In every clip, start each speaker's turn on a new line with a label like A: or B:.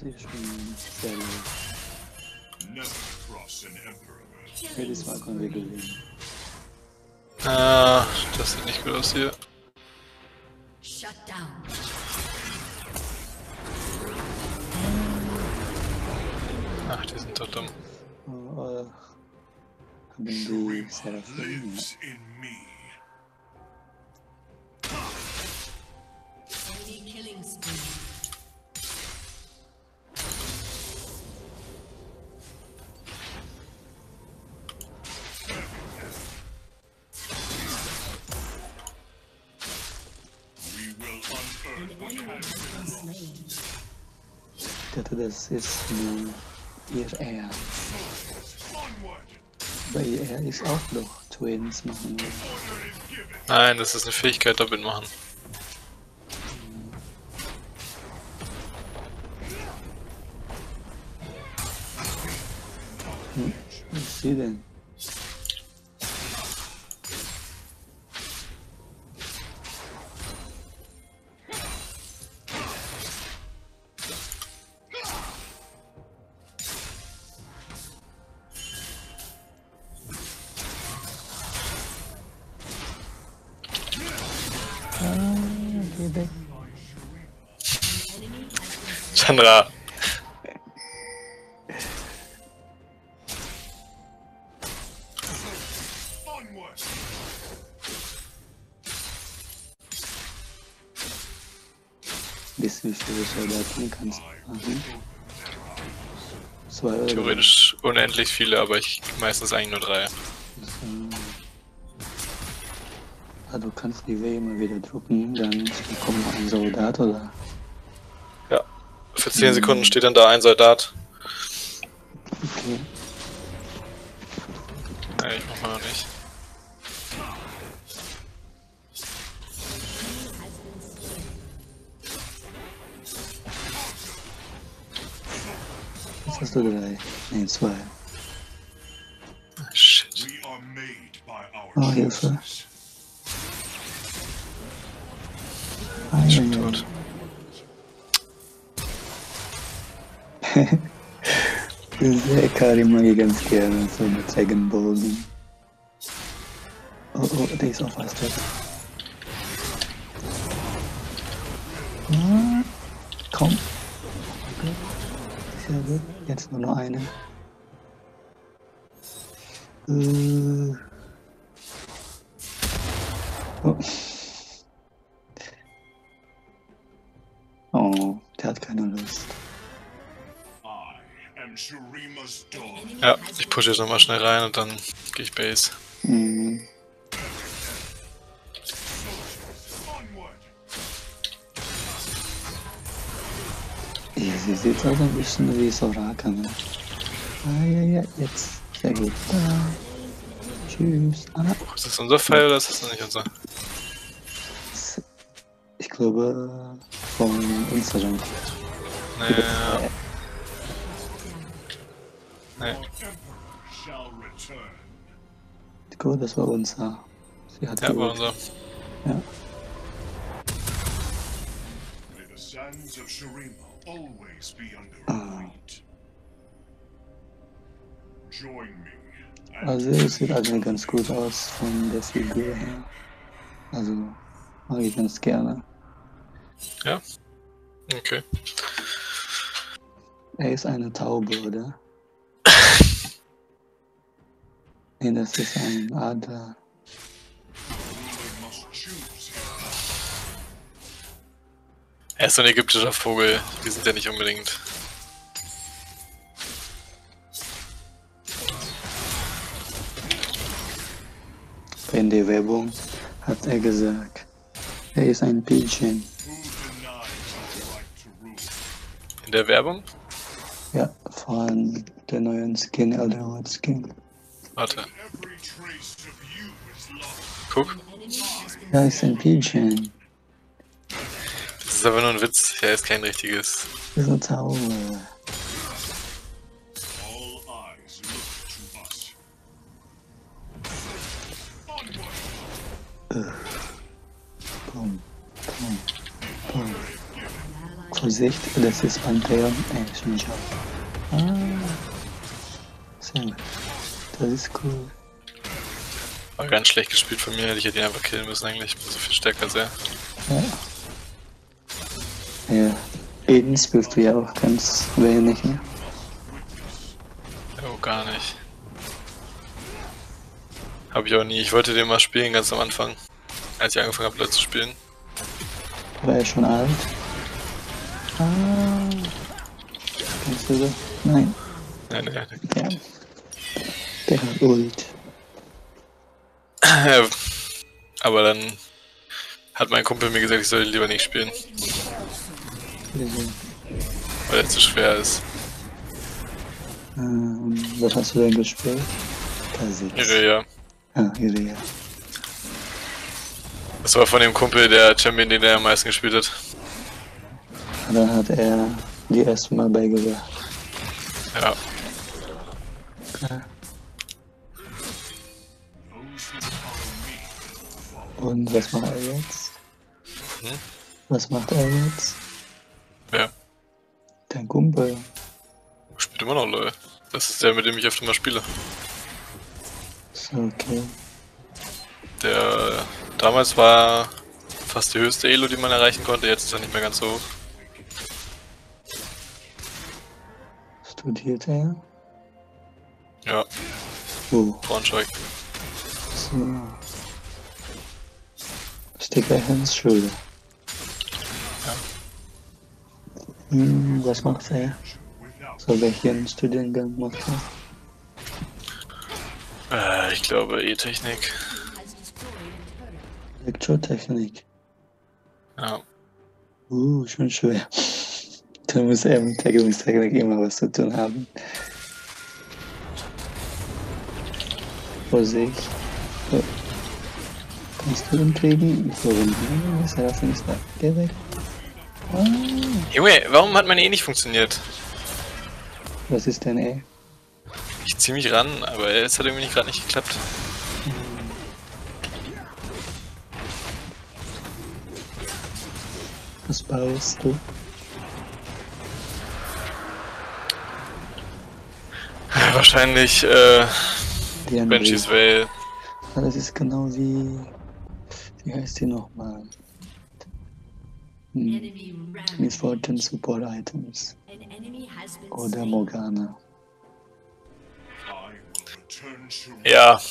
A: ist schon sehr low. Jedes Mal können wir gewinnen.
B: Ah, das sieht nicht gut aus hier.
C: Shut down.
B: Ach, die sind doch dumm.
A: Haben die Seraphim?
C: Enemy killing spree. An enemy has been slain.
A: Ich dachte, das ist nur ihr R. Bei ihr R ist auch noch Twins machen.
B: Nein, das ist eine Fähigkeit, damit machen.
A: Was ist sie denn? Geh weg.
B: Chandra.
A: Bis wie viele Soldaten kannst du machen? 2 oder
B: Theoretisch unendlich viele, aber ich meistens eigentlich nur 3.
A: Du kannst die W immer wieder drücken, dann kommt noch ein Soldat, oder?
B: Ja. Für 10 Sekunden steht dann da ein Soldat.
A: Okay.
B: Nee, ich mach mal noch nicht.
A: Jetzt hast du 3. Nee, 2.
B: Shit.
A: Oh, Hilfe.
B: Ist schon tot.
A: Sehr Karim mag ich ganz gerne, so mit Dragonbogen. Oh, der ist auch fast tot. Ah, komm. Gut. Sehr gut. Jetzt nur noch eine. Oh. Oh, der hat keine Lust.
B: Ja, ich pushe jetzt nochmal schnell rein und dann gehe ich Base.
A: Mhm. Sie sieht also ein bisschen wie Soraka, ne? Ah, ja, jetzt. Sehr gut. Ah. Tschüss. Ah.
B: Ist das unser Pfeil oder ist das noch nicht unser?
A: Ich glaube, von unserem.
B: Nee. Nee.
A: Gut, das war unser. Sie hat
B: Ja, war
A: gut.
B: unser.
A: Ja. Also es sieht eigentlich ganz gut aus von der Figur her. Also mag ich ganz gerne.
B: Ja? Okay.
A: Er ist eine Taube, oder? Nee, das ist ein Adler.
B: Er ist so ein ägyptischer Vogel. Die sind ja nicht unbedingt.
A: In der Werbung hat er gesagt, er ist ein Pigeon.
B: In der Werbung?
A: Ja, von der neuen Skin, Elderwood Skin.
B: Warte. Guck.
A: Ja, ist ein Pigeon.
B: Das ist aber nur ein Witz. Er ist kein richtiges.
A: Das ist eine Taube. Boom, boom, boom. Vorsicht, das ist Pantheon. Schon schau. Ah, sehr gut. Das ist cool.
B: War ganz schlecht gespielt von mir, ich hätte ihn einfach killen müssen eigentlich. Ich bin so viel stärker als er.
A: Ja. Ja. Eden spielst du ja auch ganz wenig, ne?
B: Oh, gar nicht. Hab ich auch nie. Ich wollte den mal spielen, ganz am Anfang. Als ich angefangen habe, Leute zu spielen.
A: War er schon alt? Ah. Kennst du das? Nein.
B: Nein.
A: Ja. Der hat Ult.
B: Ja, aber dann hat mein Kumpel mir gesagt, ich soll lieber nicht spielen,
A: Wieso?
B: weil er zu schwer ist.
A: Was hast du denn gespielt? Kha'Zix.
B: Irelia.
A: Ah, Irelia.
B: Das war von dem Kumpel der Champion, den er am meisten gespielt hat.
A: Dann hat er die erste Mal beigebracht.
B: Ja.
A: Klar. Und was macht er jetzt? Was macht er jetzt?
B: Ja.
A: Dein Kumpel.
B: Spielt immer noch LoL. Das ist der, mit dem ich öfter mal spiele.
A: So, okay.
B: Der damals war fast die höchste Elo, die man erreichen konnte, jetzt ist er nicht mehr ganz so hoch.
A: Studiert er?
B: Ja,
A: Wo?
B: Braunschweig.
A: So. Sticker Hans Schule.
B: Ja.
A: Was macht er? So, welchen Studiengang macht er?
B: Ich glaube E-Technik.
C: Has destroyed a turret.
A: Elektrotechnik.
B: Ja.
A: Schon schwer. Da muss er mit Vergewissungstechnik immer was zu tun haben. Vorsicht. So. Kannst du ihn kriegen? Warum? Ist er dafür nicht da? Geh weg. Ah,
B: Junge, warum hat mein E nicht funktioniert?
A: was ist denn ey?
B: Ich zieh mich ran, aber es hat irgendwie gerade nicht geklappt.
A: Was baust du?
B: Wahrscheinlich,
A: Die
B: Banshees Veil.
A: Ah, das ist genau wie heißt die nochmal?
C: Enemy
A: Miss
C: rampage.
A: Fortune Support Items.
C: An enemy has been
A: Oder
C: slain.
A: Morgana.
B: Ja,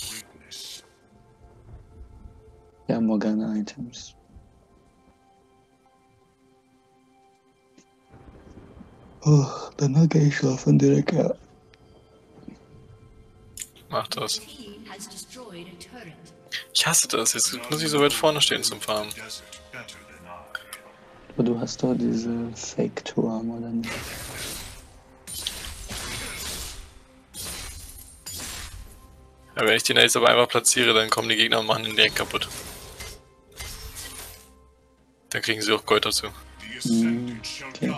A: Ja, Morgana Items. Oh, dann gehe ich schlafen direkt, ja.
B: mach das.
C: Team has destroyed a turret.
B: Ich hasse das, jetzt muss ich so weit vorne stehen zum Farmen.
A: Aber du hast doch diese Fake-Turm, oder nicht?
B: Ja, wenn ich den jetzt aber einfach platziere, dann kommen die Gegner und machen den direkt kaputt. Dann kriegen sie auch Gold dazu.
A: Okay.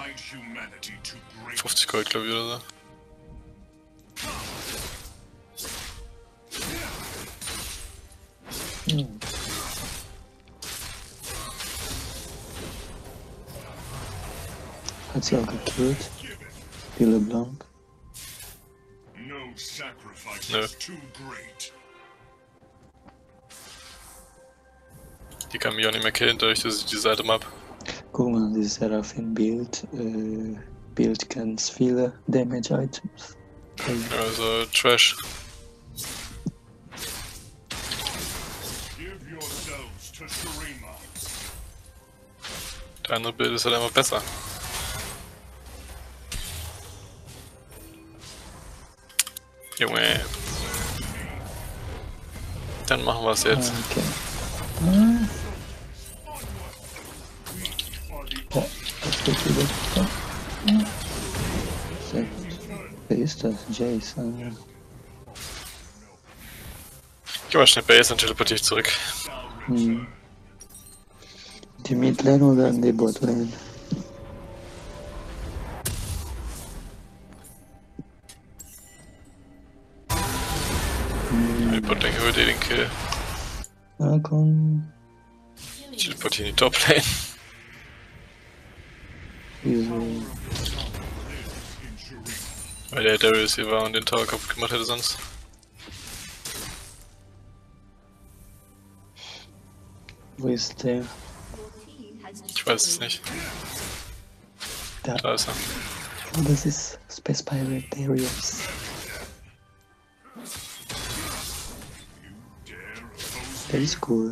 B: 50 Gold, glaube ich, oder so.
A: Hat sie auch gekillt? Die LeBlanc?
B: Nö. Die kann mich auch nicht mehr killen, dadurch, dass ich die Seite hab.
A: Guck mal, dieses Seraphim-Bild. Bild kennt viele Damage-Items.
B: Also Trash. Der andere Bild ist halt einfach besser. Junge. Dann machen wir es jetzt.
A: Okay. Ja, das geht wieder. Ja. Sehr gut. Wer ist das? Jace.
B: Geh mal schnell Base und teleportiere ich zurück.
A: Die Midlane oder die Botlane?
B: Ich denke, würde den Kill.
A: Na komm.
B: Ich teleportiere in die Top-Lane.
A: Wieso?
B: Weil der Darius hier war und den Tower kaputt gemacht hätte sonst.
A: Wo ist der?
B: Ich weiß es nicht.
A: Da.
B: Da ist er.
A: Oh, das ist Space Pirate Darius. Der ist cool.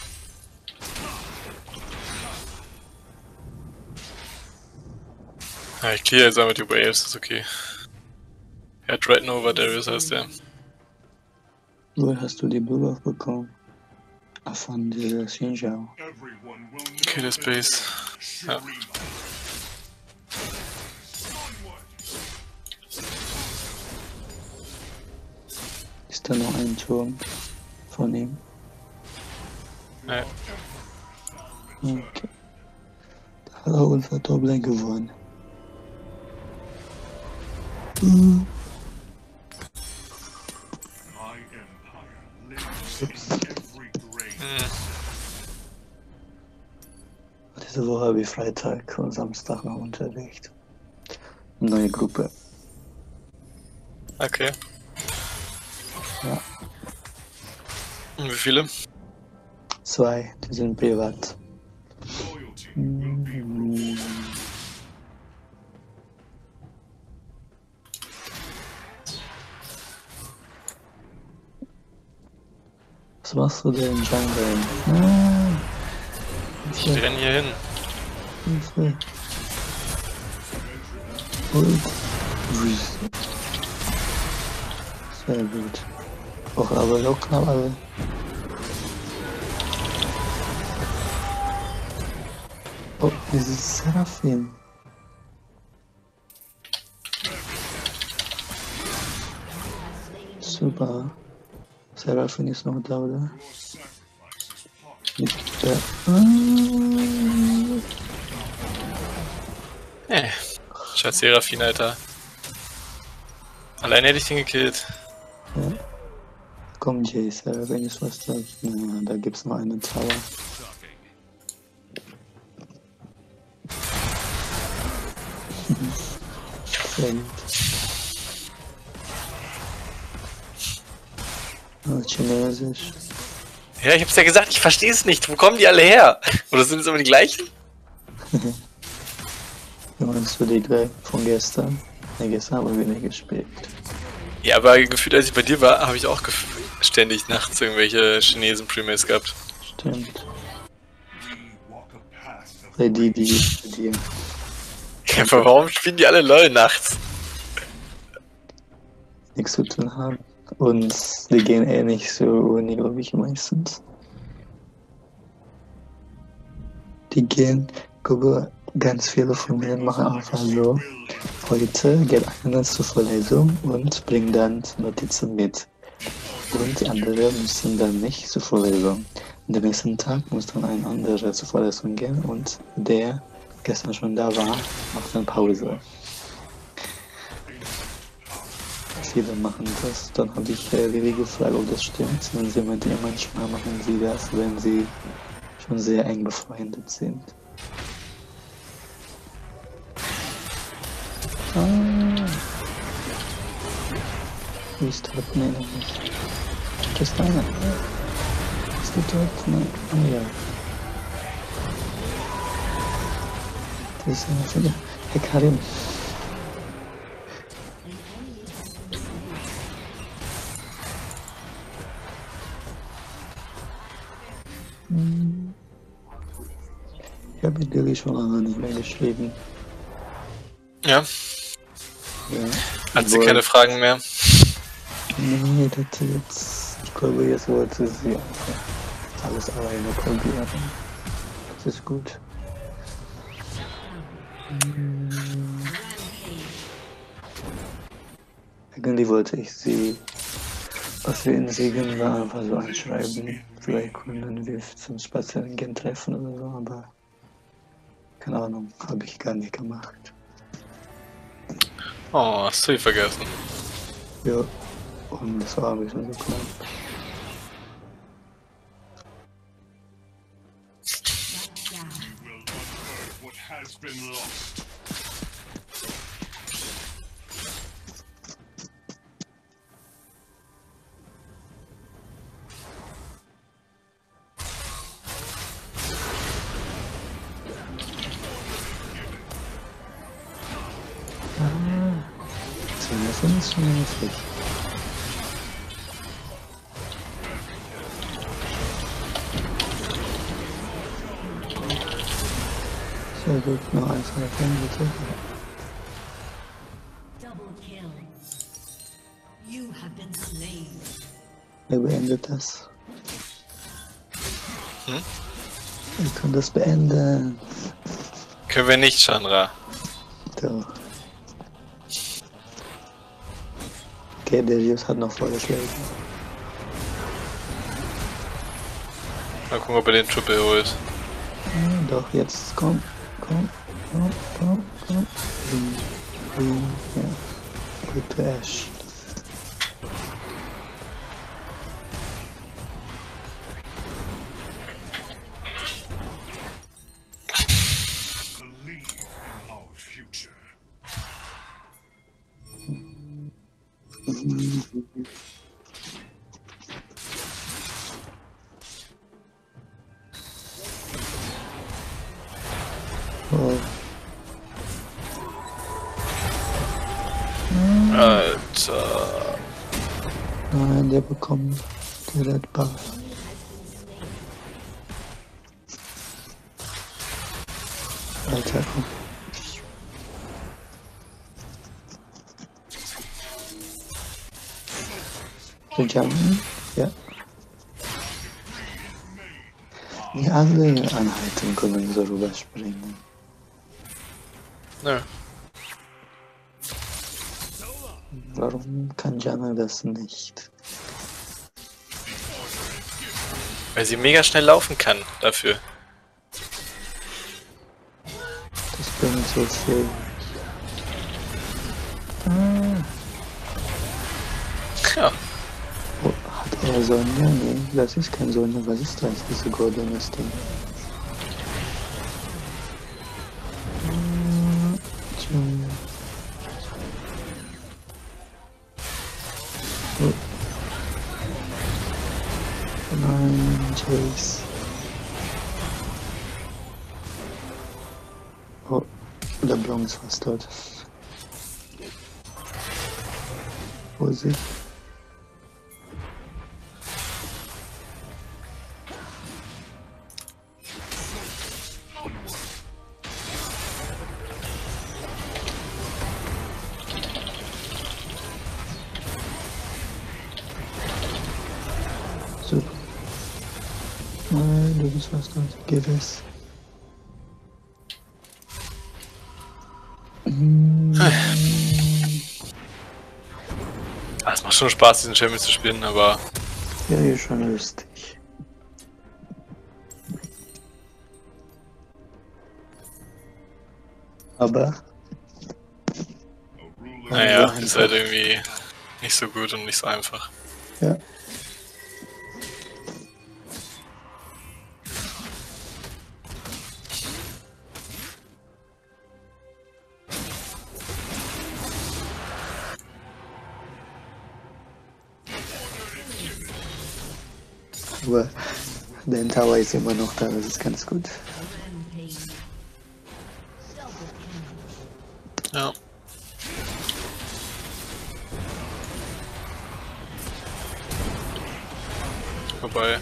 B: Ja, ich clear jetzt einmal die Waves, ist okay. Er hat Red Nova Darius heißt der.
A: Woher hast du die Blue Buff bekommen? Ach, von dieser Xinjiao.
B: Okay, der Space. Ja.
A: Ist da noch ein Turm von ihm?
B: Ja.
A: Okay. Da hat er unser Doppler gewonnen. Diese Woche habe ich Freitag und Samstag noch Unterricht. Neue Gruppe.
B: Okay.
A: Ja.
B: Und wie viele?
A: 2, die sind privat. Mhm. Was machst du denn, Jungle? Ah,
B: Ich renn hier hin.
A: Hilfe. Ult. Wüste. Sehr gut. Auch aber locker alle. Oh, dieses Seraphim. Super. Seraphim ist noch da, oder? Nicht der.
B: Scheiß Seraphin, Alter. Alleine hätte ich den gekillt.
A: Ja. Komm, Jay, Seraphim ist was da. Na, da gibt's noch einen Tower. Sehr gut. Oh, Chinesisch.
B: Ja, ich hab's ja gesagt, ich verstehe es nicht. Wo kommen die alle her? Oder sind es immer die gleichen?
A: Wie meinst du die drei von gestern? Ne, gestern haben wir nicht gespielt.
B: Ja, aber gefühlt, als ich bei dir war, habe ich auch ständig nachts irgendwelche Chinesen Premates gehabt.
A: Stimmt. Bei die bei dir.
B: Ja, aber warum spielen die alle LOL nachts?
A: Nichts zu tun haben. Und die gehen eh nicht so Uni, glaube ich, meistens. Die gehen, gucke, ganz viele von mir machen einfach so, heute geht einer zur Vorlesung und bringt dann Notizen mit. Und die anderen müssen dann nicht zur Vorlesung. Und am nächsten Tag muss dann ein anderer zur Vorlesung gehen und der gestern schon da war, macht dann Pause. Viele machen das, dann habe ich Vivi gefragt, ob das stimmt. Und sie meinte, ja, manchmal machen sie das, wenn sie schon sehr eng befreundet sind. Ah. Wie ist tot? Nee, noch nicht. Das ist einer. Ist du tot? Nein. Ah ja. Das ist einer von der. Hey Karim. Ich habe mit Lilly schon lange nicht mehr geschrieben.
B: Ja,
A: Ja.
B: hat sie keine Fragen mehr.
A: Nee, das jetzt. Ich glaube, jetzt wollte sie einfach alles alleine probieren. Das ist gut. Irgendwie wollte ich sie, als wir in Siegen waren, einfach so anschreiben. Vielleicht können wir zum Spazierengehen treffen oder so, aber keine Ahnung, habe ich gar nicht gemacht.
B: Oh, hast du die vergessen?
A: Ja, und das war ein bisschen so knapp. Das ist schon heftig. Sehr gut, noch eins von der Fan, bitte.
C: Double kill. You have been slain.
A: Wer beendet das?
B: Hm?
A: Wir können das beenden.
B: Können wir nicht, Chandra.
A: Doch. Okay, Darius hat noch vorgeschlagen.
B: Mal gucken, ob er den Triple holt.
A: Ja, doch, jetzt komm. Ja. Gut, Trash.
D: Believe in our future.
A: Oh,
B: Alter.
A: nein, der bekommt den Red Buff. Alter, komm. Wir jumpen? Ja. Die alle Einheiten können so rüberspringen.
B: Nö.
A: Warum kann Janna das nicht?
B: Weil sie mega schnell laufen kann dafür.
A: Das bringt so viel.
B: Ja.
A: Oh, hat er Sonja? Nee, das ist kein Sonja. Was ist das? Diese goldenes Ding. Oh. Nein, Chase. Oh, der Blanc ist fast tot. Vorsicht. Super. Nein, du bist fast tot. Gewiss.
B: Ah, es macht schon Spaß, diesen Champion zu spielen, aber
A: Ja, ist schon lustig. Aber
B: naja,
A: so
B: ist halt
A: einfach.
B: irgendwie nicht so gut und nicht so einfach.
A: Ja. Aber der Tower ist immer noch da, das ist ganz gut.
C: Rampage. Double kill.
B: Ja. Vorbei.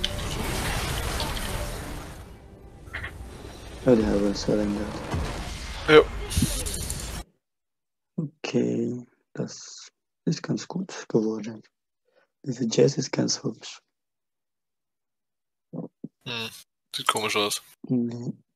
A: Ja, der Herr surrendert.
B: Jo.
A: Okay, das ist ganz gut geworden. Diese Jazz ist ganz hübsch.
B: Sieht komisch aus.
A: Nee.